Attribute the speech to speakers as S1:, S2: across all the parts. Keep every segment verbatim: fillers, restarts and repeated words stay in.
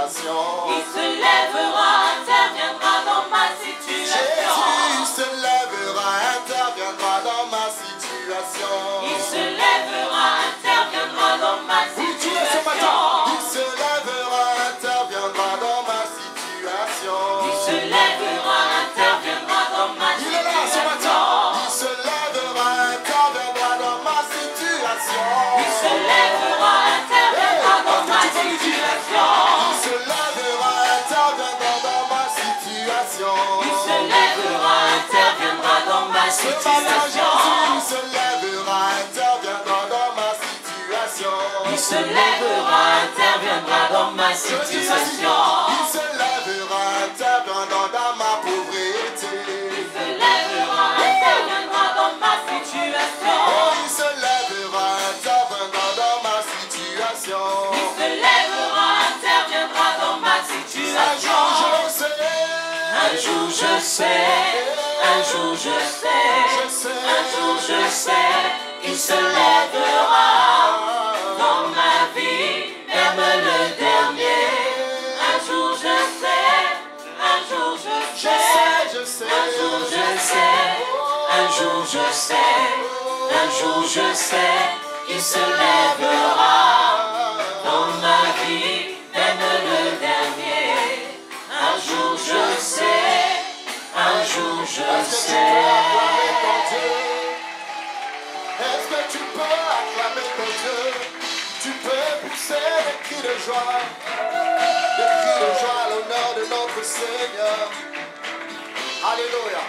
S1: situation.
S2: Il se lèvera, interviendra dans ma situation.
S1: Jésus se lèvera, interviendra dans ma situation.
S2: Il se lèvera, interviendra dans ma
S1: Oui, tu l'es ce matin.
S2: situation.
S1: Il se lèvera, interviendra dans ma situation.
S2: Il se lèvera, interviendra dans ma
S1: Il est là ce matin.
S2: situation.
S1: Il se lèvera, interviendra dans ma situation.
S2: Il se lèvera, interviendra dans ma situation.
S1: Il se lèvera, interviendra dans ma situation.
S2: Il se lèvera, interviendra dans ma
S1: Ce matin,
S2: situation.
S1: Jésus se lèvera, interviendra dans ma situation.
S2: Il se lèvera, interviendra dans ma
S1: Je dis ceci,
S2: situation.
S1: il se lèvera, interviendra dans ma pauvreté.
S2: Il se lèvera, interviendra dans ma situation.
S1: Oh, il se lèvera, interviendra dans ma situation.
S2: Il se lèvera, interviendra dans ma
S1: Un
S2: situation.
S1: jour je sais,
S2: Un jour je sais, un jour je sais,
S1: je sais,
S2: un jour je sais, il se lèvera dans ma vie, même le dernier. Un jour je sais, un jour je
S1: je
S2: sais,
S1: sais, je sais,
S2: un jour je sais, un jour je sais, un jour je sais, il se lèvera dans ma vie, même le dernier. Un jour je sais, un jour je
S1: Est-ce que tu peux
S2: sais.
S1: acclamer ton Dieu? Est-ce que tu peux acclamer ton Dieu? Tu peux pousser des cris de joie, des cris de joie à l'honneur de notre Seigneur. Alléluia.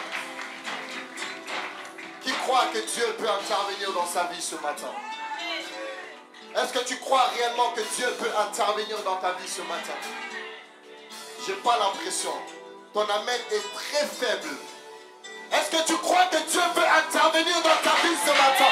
S1: Qui croit que Dieu peut intervenir dans sa vie ce matin? Est-ce que tu crois réellement que Dieu peut intervenir dans ta vie ce matin? J'ai pas l'impression. Ton amen est très faible. Est-ce que tu crois que Dieu peut intervenir dans ta vie ce matin?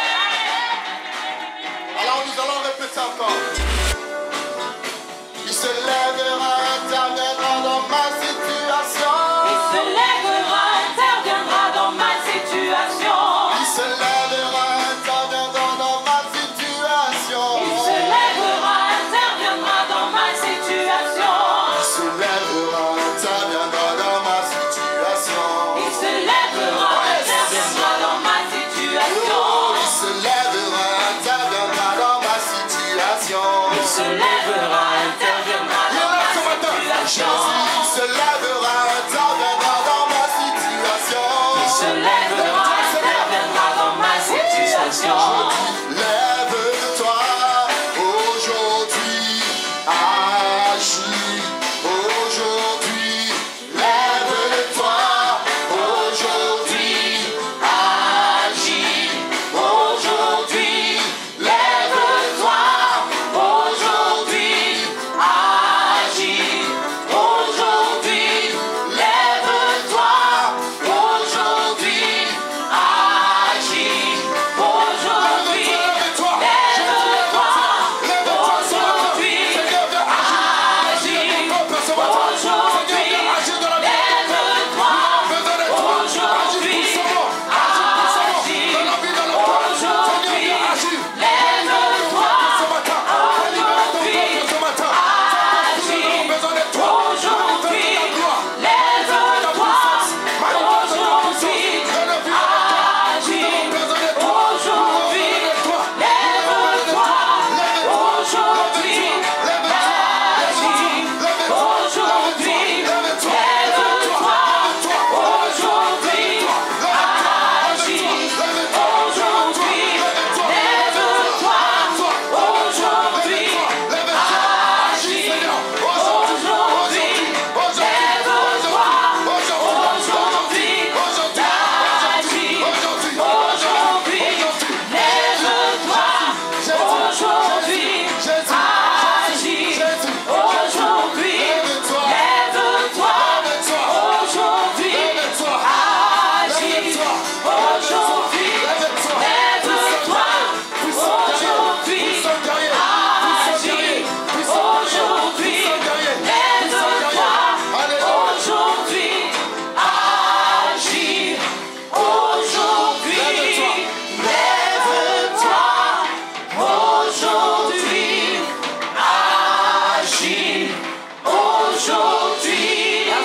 S1: Alors nous allons répéter encore. Il se lèvera, interviendra dans ma situation.
S2: Il se lèvera, interviendra dans ma situation.
S1: Il se lèvera, interviendra dans ma situation.
S2: Il se lèvera, interviendra dans ma situation.
S1: Il se lèvera, interviendra dans ma situation.
S2: Il se lèvera, interviendra dans ma situation.
S1: Il se lèvera, interviendra dans ma situation.
S2: Il se lèvera, interviendra
S1: Il est
S2: dans
S1: là
S2: ma
S1: ce matin.
S2: situation.
S1: Jésus se lèvera.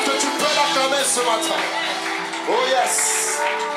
S1: que tu peux l'acclamer ce matin. Oh yes.